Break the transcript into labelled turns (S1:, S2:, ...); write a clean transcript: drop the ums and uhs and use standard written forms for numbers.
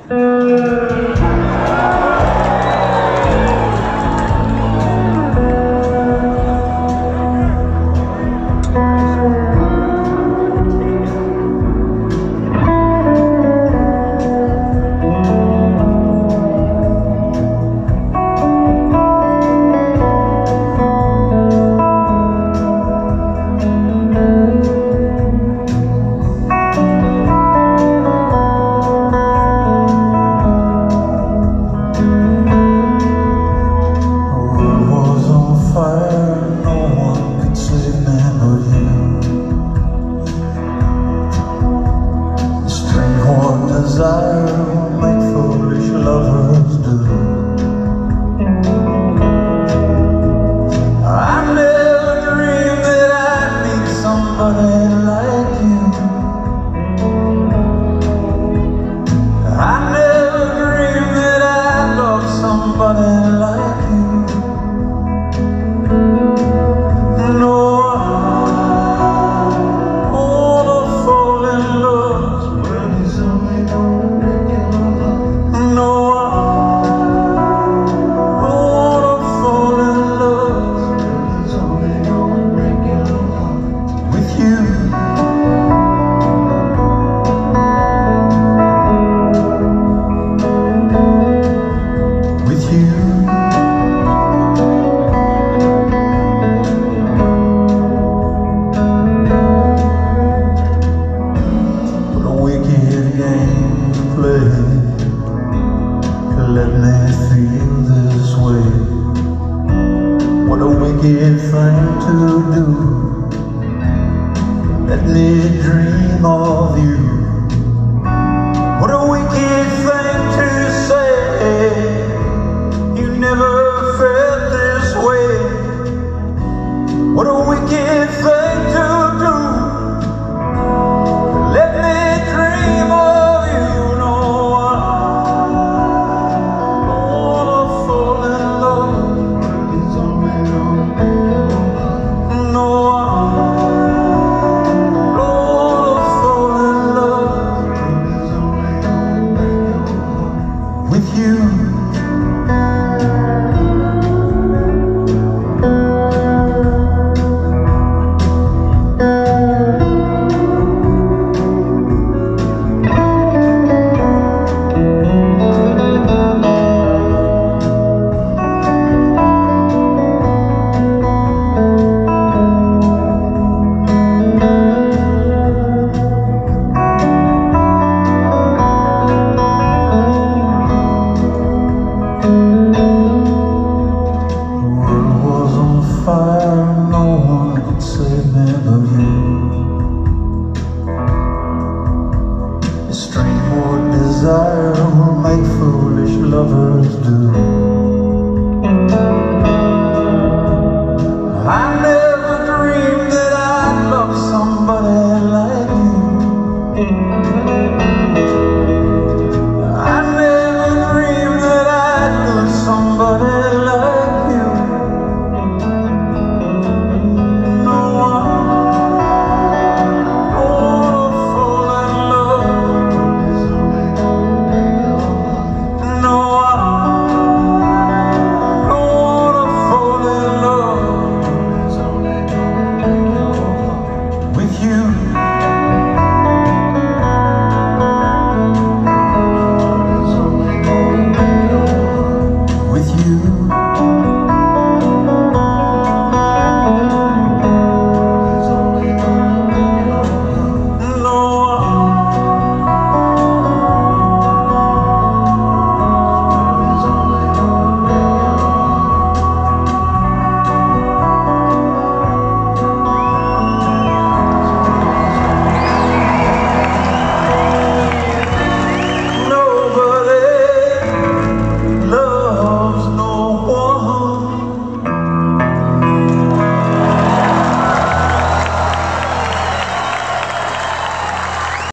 S1: Like foolish lovers do. I never dreamed that I'd meet somebody like you. I never dreamed that I'd love somebody like you. No, I wanna fall in love when it's only let me feel this way. What a wicked thing to do. Let me dream of you. What a wicked thing to say. You never felt this way. What a wicked thing to do. Let me dream of you. No, with you. Desire will make foolish lovers do.